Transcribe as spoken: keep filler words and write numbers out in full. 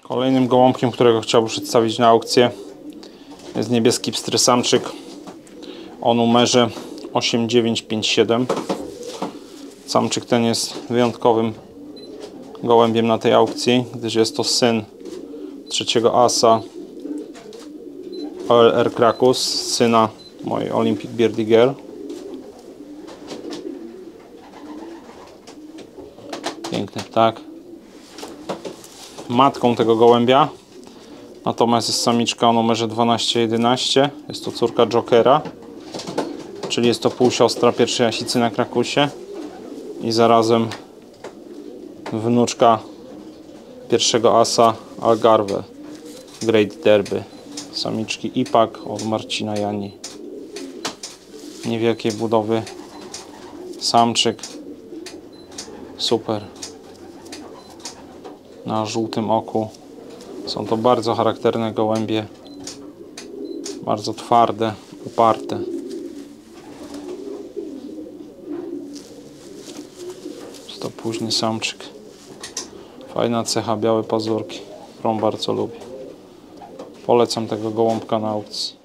Kolejnym gołąbkiem, którego chciałbym przedstawić na aukcję, jest niebieski pstry samczyk o numerze osiem dziewięć pięć siedem. Samczyk ten jest wyjątkowym gołębiem na tej aukcji, gdyż jest to syn trzeciego asa O L R Krakus, syna mojej Olympic Beardy Girl. Piękny ptak. Matką tego gołębia natomiast jest samiczka o numerze dwanaście jedenaście. Jest to córka Jokera, czyli jest to półsiostra pierwszej jasicy na Krakusie i zarazem wnuczka pierwszego asa Algarve Great Derby. Samiczki Ipak od Marcina Jani. Niewielkiej budowy samczyk. Super. Na żółtym oku. Są to bardzo charakterne gołębie. Bardzo twarde, uparte. Jest to późny samczyk. Fajna cecha, białe pazurki, którą bardzo lubię. Polecam tego gołąbka na aukcji.